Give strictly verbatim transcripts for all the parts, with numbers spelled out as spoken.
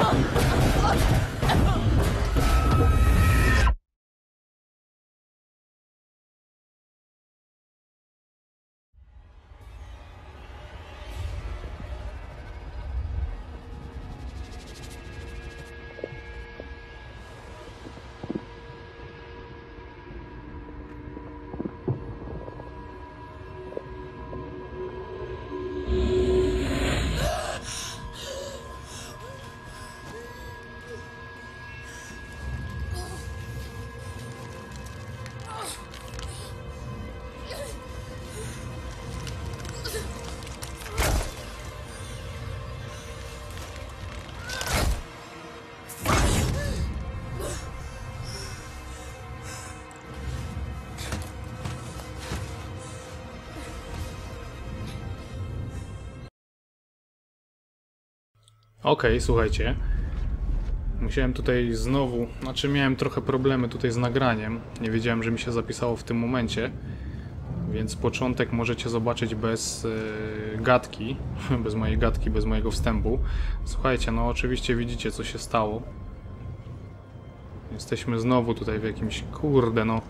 Okej, okay, słuchajcie. Musiałem tutaj znowu... Znaczy miałem trochę problemy tutaj z nagraniem. Nie wiedziałem, że mi się zapisało w tym momencie. Więc początek możecie zobaczyć bez yy, gadki. Bez mojej gadki, bez mojego wstępu. Słuchajcie, no oczywiście widzicie, co się stało. Jesteśmy znowu tutaj w jakimś... Kurde, no...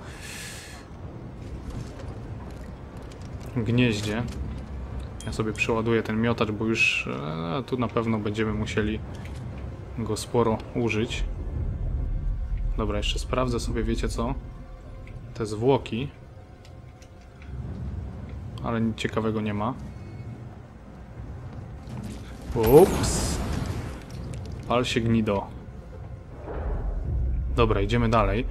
gnieździe. Ja sobie przeładuję ten miotacz, bo już e, tu na pewno będziemy musieli go sporo użyć. Dobra, jeszcze sprawdzę sobie, wiecie co? Te zwłoki. Ale nic ciekawego nie ma. Ups. Pal się, gnido. Dobra, idziemy dalej.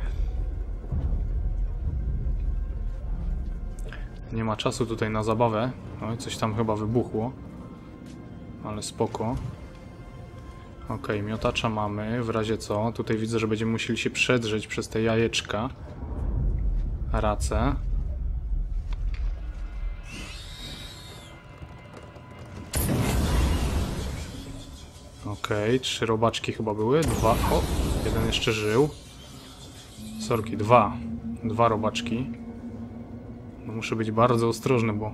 Nie ma czasu tutaj na zabawę. No i coś tam chyba wybuchło. Ale spoko. Ok, miotacza mamy. W razie co? Tutaj widzę, że będziemy musieli się przedrzeć przez te jajeczka. Racę. Ok, trzy robaczki chyba były. Dwa. O, jeden jeszcze żył. Sorki, dwa. Dwa robaczki. No muszę być bardzo ostrożny, bo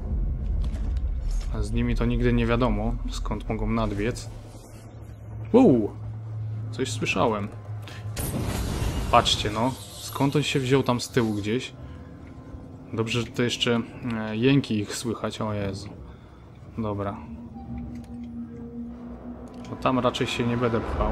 z nimi to nigdy nie wiadomo, skąd mogą nadbiec. Uuu! Coś słyszałem. Patrzcie, no. Skąd on się wziął tam z tyłu gdzieś? Dobrze, że to jeszcze e, jęki ich słychać. O Jezu. Dobra. No tam raczej się nie będę pchał.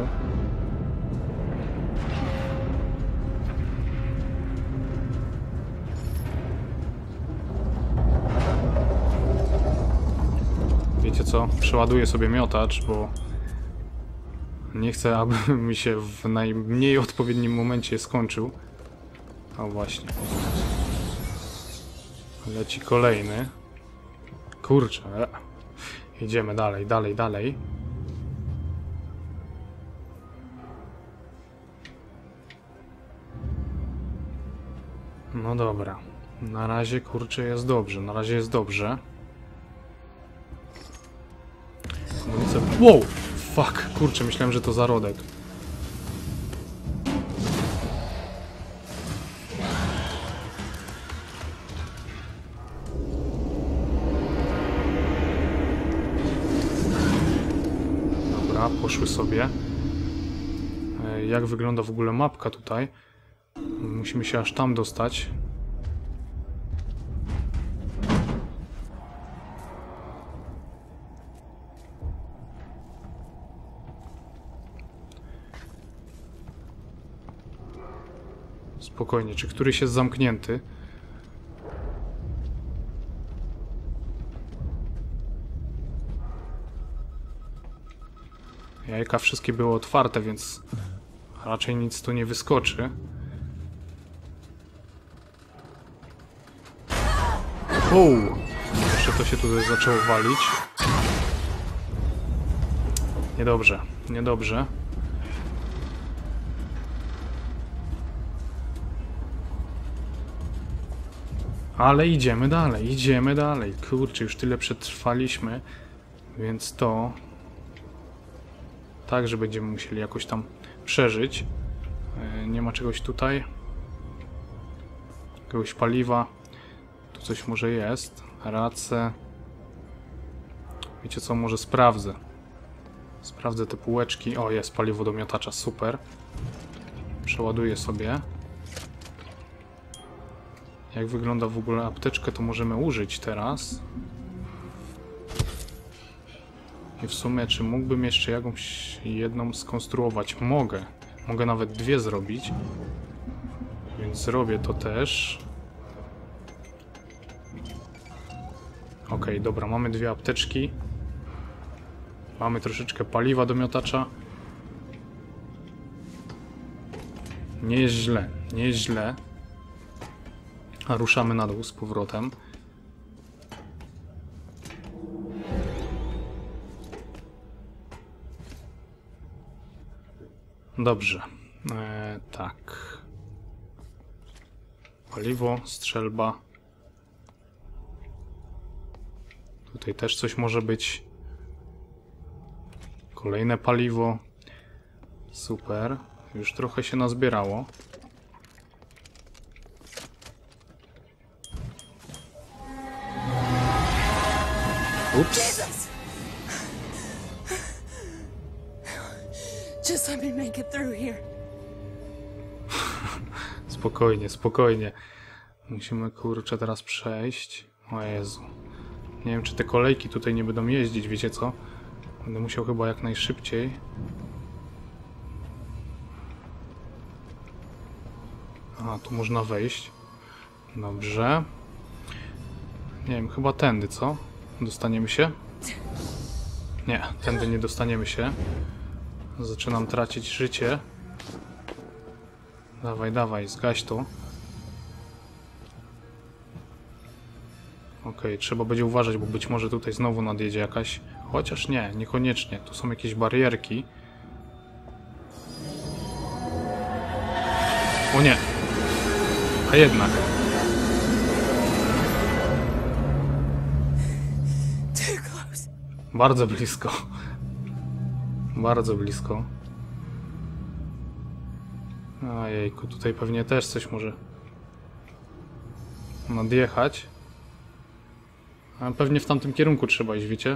Wiecie co? Przeładuję sobie miotacz, bo nie chcę, aby mi się w najmniej odpowiednim momencie skończył. O właśnie. Leci kolejny. Kurczę. Idziemy dalej, dalej, dalej. No dobra. Na razie, kurczę, jest dobrze. Na razie jest dobrze. Wow! Fuck! Kurczę, myślałem, że to zarodek. Dobra, poszły sobie. Jak wygląda w ogóle mapka tutaj? Musimy się aż tam dostać. Spokojnie, czy któryś jest zamknięty? Jajka wszystkie były otwarte, więc raczej nic tu nie wyskoczy. Uuu! Jeszcze to się tutaj zaczęło walić. Niedobrze, niedobrze. Ale idziemy dalej, idziemy dalej. Kurczę, już tyle przetrwaliśmy, więc to... Także będziemy musieli jakoś tam przeżyć. Nie ma czegoś tutaj. Jakiegoś paliwa. Tu coś może jest. Race. Wiecie co, może sprawdzę. Sprawdzę te półeczki. O, jest paliwo do miotacza, super. Przeładuję sobie. Jak wygląda w ogóle apteczkę, to możemy użyć teraz. I w sumie, czy mógłbym jeszcze jakąś jedną skonstruować? Mogę. Mogę nawet dwie zrobić. Więc zrobię to też. Ok, dobra, mamy dwie apteczki. Mamy troszeczkę paliwa do miotacza. Nie jest źle, nie jest źle. A ruszamy na dół z powrotem. Dobrze. Eee, tak. Paliwo, strzelba. Tutaj też coś może być. Kolejne paliwo. Super. Już trochę się nazbierało. Ups. Just let me make it through here. Spokojnie, spokojnie. Musimy, kurczę, teraz przejść. O Jezu. Nie wiem, czy te kolejki tutaj nie będą jeździć, wiecie co? Będę musiał chyba jak najszybciej. A, tu można wejść. Dobrze. Nie wiem, chyba tędy, co? Dostaniemy się? Nie, tędy nie dostaniemy się. Zaczynam tracić życie. Dawaj, dawaj, zgaś to. Okej, okay, trzeba będzie uważać, bo być może tutaj znowu nadjedzie jakaś... Chociaż nie, niekoniecznie. Tu są jakieś barierki. O nie! A jednak. Bardzo blisko. Bardzo blisko. Ojejku, tutaj pewnie też coś może nadjechać. A pewnie w tamtym kierunku trzeba iść, wiecie?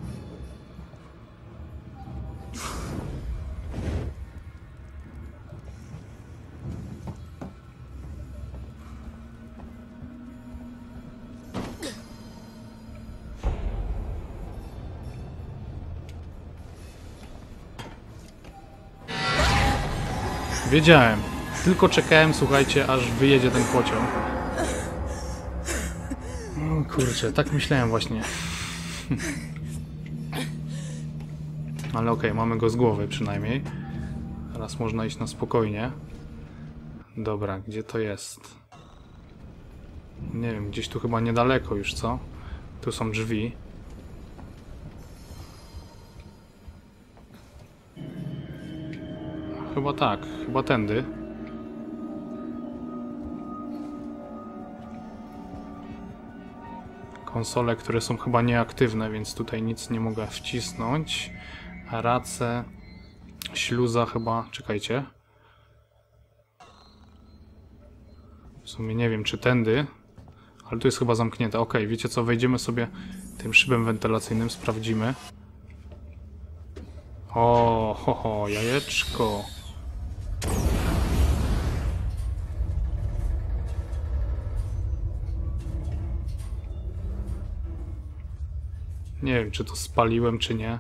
Wiedziałem. Tylko czekałem, słuchajcie, aż wyjedzie ten pociąg. O kurczę, tak myślałem właśnie. Ale okej, okay, mamy go z głowy przynajmniej. Teraz można iść na spokojnie. Dobra, gdzie to jest? Nie wiem, gdzieś tu chyba niedaleko już, co? Tu są drzwi. Chyba tak, chyba tędy. Konsole, które są chyba nieaktywne, więc tutaj nic nie mogę wcisnąć. Race, śluza chyba, czekajcie. W sumie nie wiem, czy tędy, ale tu jest chyba zamknięte. Ok, wiecie co, wejdziemy sobie tym szybem wentylacyjnym, sprawdzimy. O, ho, ho, jajeczko. Nie wiem, czy to spaliłem, czy nie.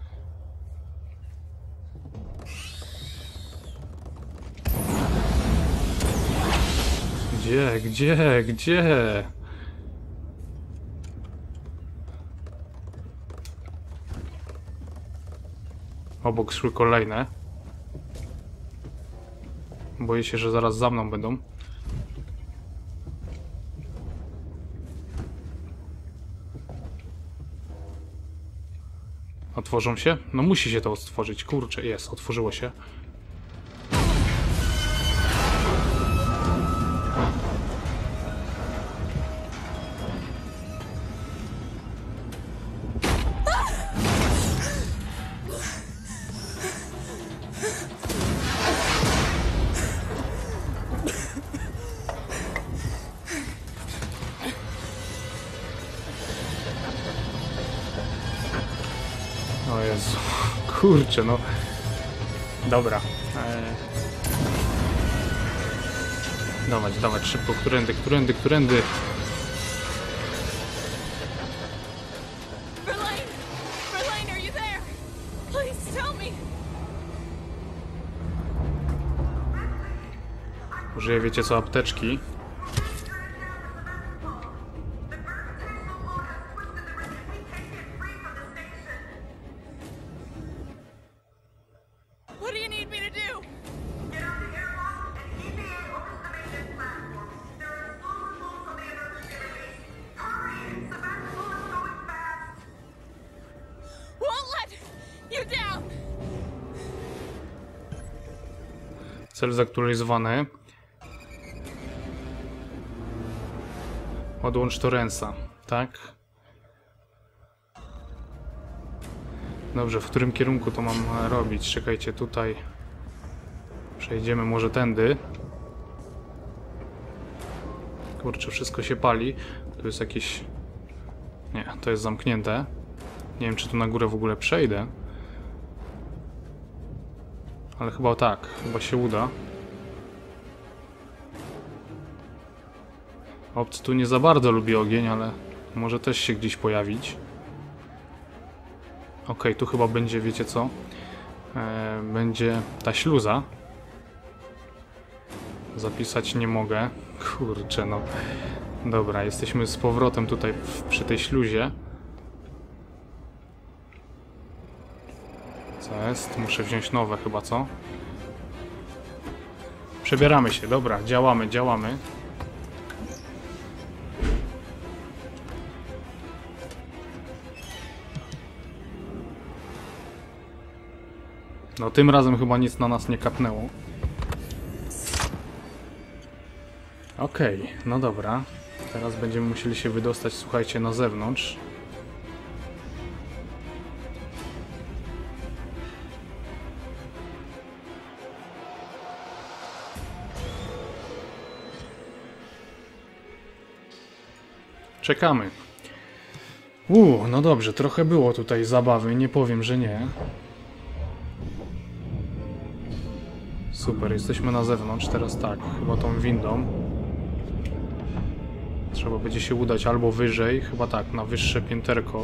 Gdzie, gdzie, gdzie? Obok szły kolejne. Boję się, że zaraz za mną będą. Otworzą się? No musi się to otworzyć. Kurczę, jest, otworzyło się. O Jezu, Kurczę, no. Dobra. Eee... Dawać, dawać szybko. Którędy, którędy, którędy. Verlaine! Verlaine, are you there? Please tell me! Użyję, wiecie co, apteczki. What do you need me to do? Get out the airlock and E V A opens the maintenance platform. There are explosive bolts on the emergency release. Hurry! Sebastopol is going fast! Won't let you down! Cel zaktualizowany. Odłącz Torrensa, tak? Dobrze, w którym kierunku to mam robić? Czekajcie, tutaj przejdziemy może tędy. Kurczę, wszystko się pali. Tu jest jakieś... Nie, to jest zamknięte. Nie wiem, czy tu na górę w ogóle przejdę. Ale chyba tak, chyba się uda. Obcy tu nie za bardzo lubi ogień, ale może też się gdzieś pojawić. Ok, tu chyba będzie, wiecie co? E, będzie ta śluza. Zapisać nie mogę. Kurczę, no. Dobra, jesteśmy z powrotem tutaj w, przy tej śluzie. Co jest? Muszę wziąć nowe chyba, co? Przebieramy się, dobra, działamy, działamy. No tym razem chyba nic na nas nie kapnęło. Okej, okay, no dobra. Teraz będziemy musieli się wydostać, słuchajcie, na zewnątrz. Czekamy. Uuu, no dobrze, trochę było tutaj zabawy, nie powiem, że nie. Super, jesteśmy na zewnątrz, teraz tak, chyba tą windą. Trzeba będzie się udać albo wyżej, chyba tak, na wyższe pięterko.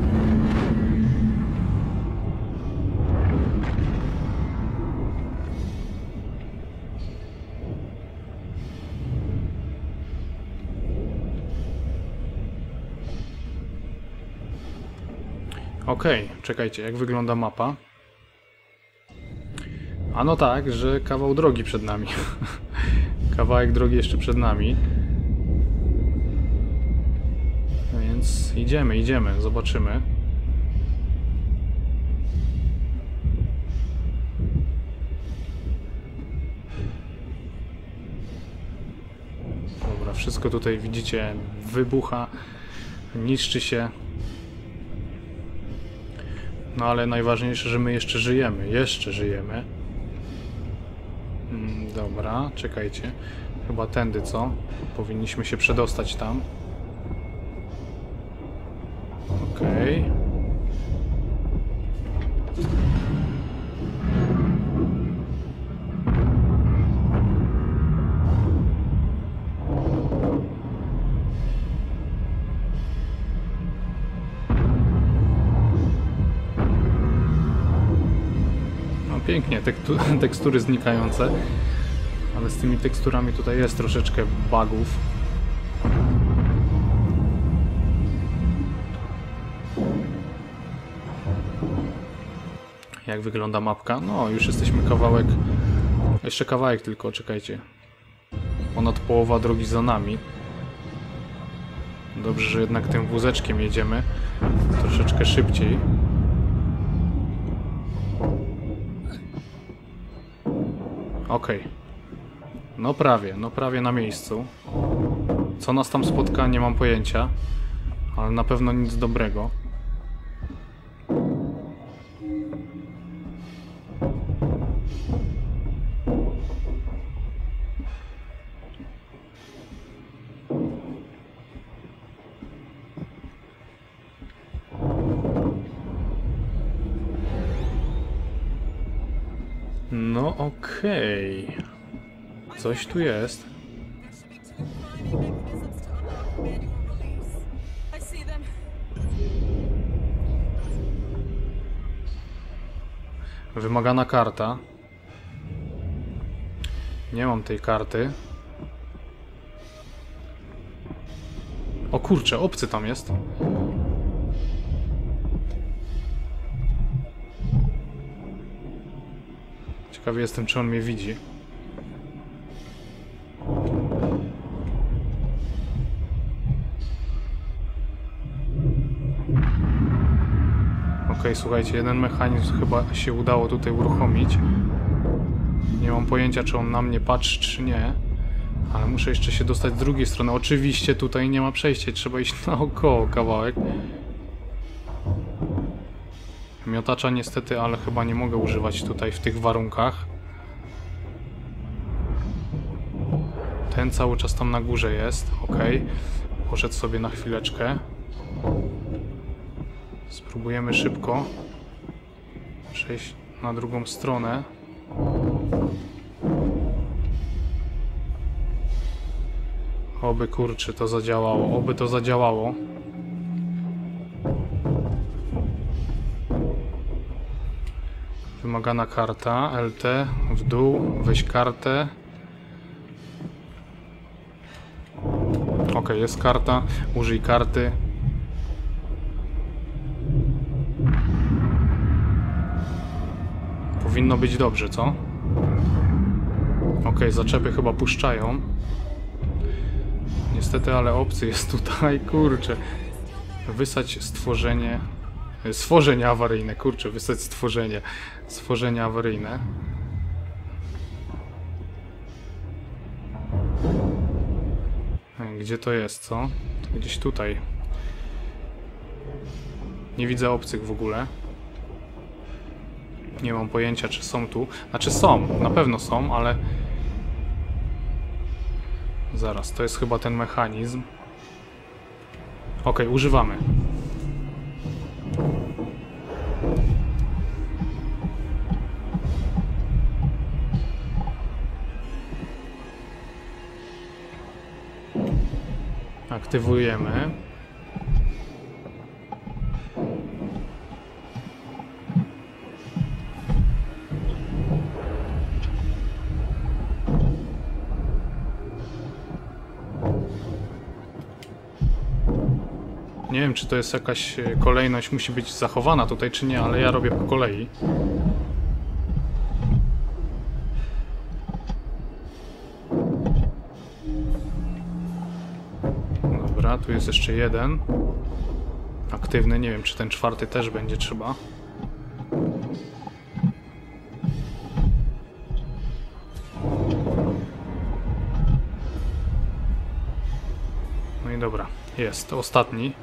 Okej, okay, czekajcie, jak wygląda mapa? A no tak, że kawał drogi przed nami. Kawałek drogi jeszcze przed nami. Więc idziemy, idziemy, zobaczymy. Dobra, wszystko tutaj widzicie wybucha, niszczy się. No ale najważniejsze, że my jeszcze żyjemy, jeszcze żyjemy. Mm, dobra, czekajcie. Chyba tędy, co? Powinniśmy się przedostać tam. Okej. Okay. No pięknie, tekstu tekstury znikające. Ale z tymi teksturami tutaj jest troszeczkę bugów. Jak wygląda mapka? No, już jesteśmy kawałek... Jeszcze kawałek tylko, czekajcie. Ponad połowa drogi za nami. Dobrze, że jednak tym wózeczkiem jedziemy. Troszeczkę szybciej. Okej. Okay. No prawie, no prawie na miejscu. Co nas tam spotka, nie mam pojęcia. Ale na pewno nic dobrego. No okej. Coś tu jest. I see them. Wymagana karta. Nie mam tej karty. O kurczę, obcy tam jest. Ciekawy jestem, czy on mnie widzi. Okej, słuchajcie, jeden mechanizm chyba się udało tutaj uruchomić. Nie mam pojęcia, czy on na mnie patrzy, czy nie. Ale muszę jeszcze się dostać z drugiej strony. Oczywiście tutaj nie ma przejścia, trzeba iść naokoło kawałek. Miotacza niestety, ale chyba nie mogę używać tutaj w tych warunkach. Ten cały czas tam na górze jest, ok. Poszedł sobie na chwileczkę. Spróbujemy szybko przejść na drugą stronę. Oby kurczę to zadziałało, oby to zadziałało. Wymagana karta, L T, w dół, weź kartę. Ok, jest karta, użyj karty. Powinno być dobrze, co? Ok, zaczepy chyba puszczają. Niestety, ale obcy jest tutaj, kurczę. Wysać stworzenie... Stworzenie awaryjne, kurczę, wysać stworzenie. Stworzenie awaryjne. Gdzie to jest, co? Gdzieś tutaj. Nie widzę obcych w ogóle. Nie mam pojęcia, czy są tu. Znaczy są, na pewno są, ale... Zaraz, to jest chyba ten mechanizm. Ok, używamy. Aktywujemy. Nie wiem, czy to jest jakaś kolejność, musi być zachowana tutaj, czy nie, ale ja robię po kolei. Dobra, tu jest jeszcze jeden. Aktywny, nie wiem, czy ten czwarty też będzie trzeba. No i dobra, jest, ostatni.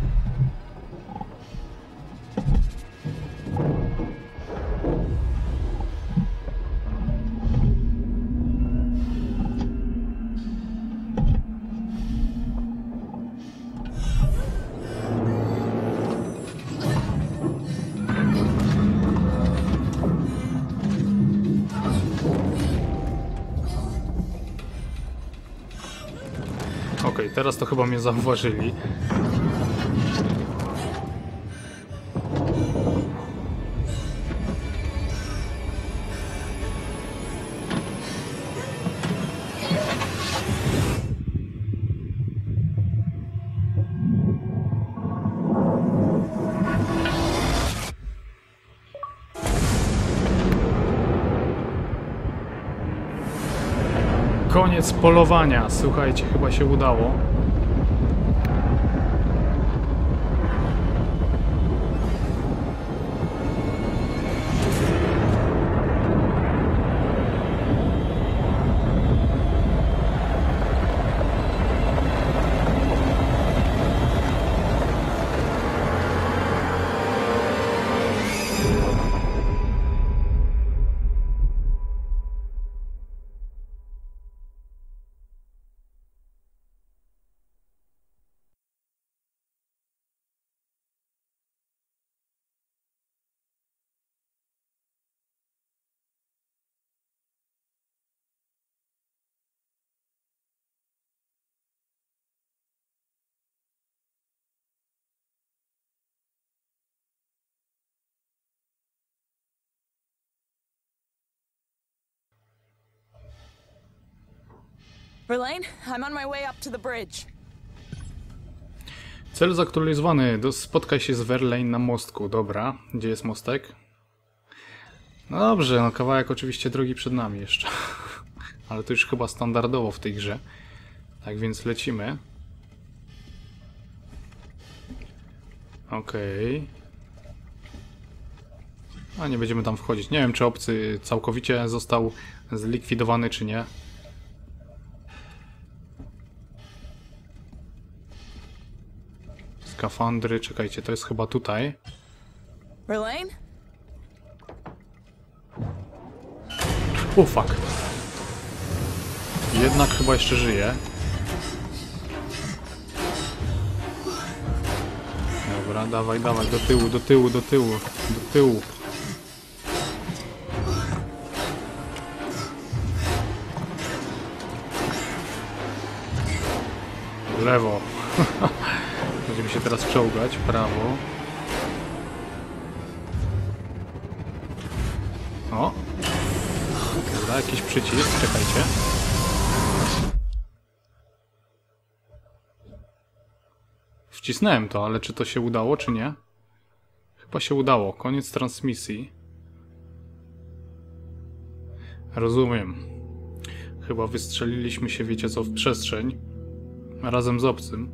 Okej, teraz to chyba mnie zauważyli. Koniec polowania. Słuchajcie, chyba się udało. Verlaine, I'm on my way up to the bridge. Cel zaktualizowany. Do- Spotkaj się z Verlaine na mostku. Dobra. Gdzie jest mostek? No dobrze, no kawałek oczywiście drogi przed nami jeszcze. Ale to już chyba standardowo w tej grze. Tak więc lecimy. Okej. Okay. A nie będziemy tam wchodzić. Nie wiem, czy obcy całkowicie został zlikwidowany, czy nie. Skafandry, czekajcie, to jest chyba tutaj. Verlaine? O, fuck. Jednak chyba jeszcze żyje. Dobra, dawaj, dawaj, do tyłu, do tyłu, do tyłu, do tyłu. W lewo. Będziemy się teraz czołgać, prawo. O! Dobra, jakiś przycisk, czekajcie. Wcisnąłem to, ale czy to się udało, czy nie? Chyba się udało. Koniec transmisji. Rozumiem. Chyba wystrzeliliśmy się, wiecie co, w przestrzeń. Razem z obcym.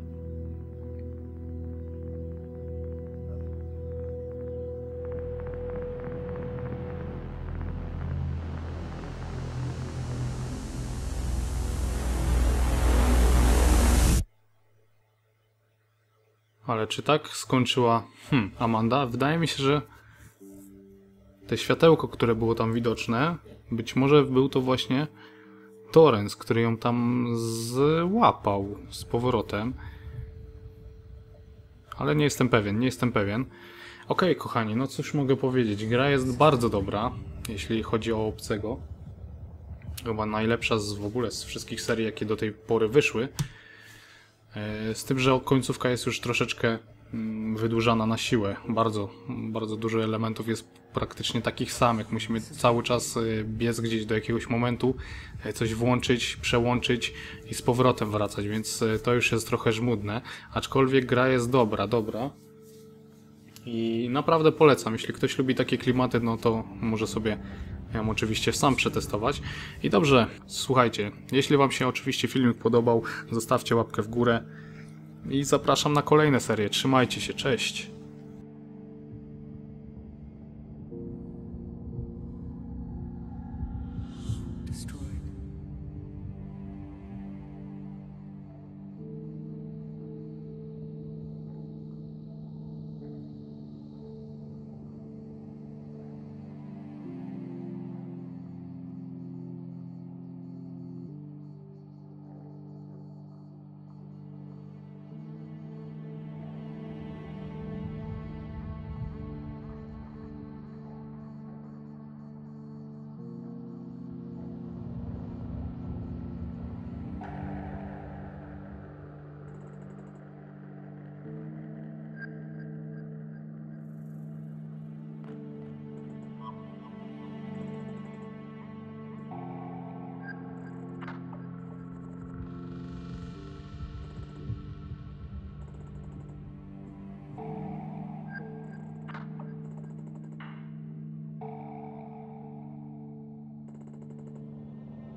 Ale czy tak skończyła hmm, Amanda? Wydaje mi się, że te światełko, które było tam widoczne, być może był to właśnie Torrens, który ją tam złapał z powrotem. Ale nie jestem pewien, nie jestem pewien. Okej, okay, kochani, no cóż mogę powiedzieć. Gra jest bardzo dobra, jeśli chodzi o obcego. Chyba najlepsza z w ogóle z wszystkich serii, jakie do tej pory wyszły. Z tym, że końcówka jest już troszeczkę wydłużana na siłę. Bardzo, bardzo dużo elementów jest praktycznie takich samych. Musimy cały czas biec gdzieś do jakiegoś momentu, coś włączyć, przełączyć i z powrotem wracać, więc to już jest trochę żmudne. Aczkolwiek gra jest dobra, dobra. I naprawdę polecam. Jeśli ktoś lubi takie klimaty, no to może sobie ją oczywiście sam przetestować. I dobrze, słuchajcie, jeśli wam się oczywiście filmik podobał, zostawcie łapkę w górę i zapraszam na kolejne serie. Trzymajcie się, cześć! Destroy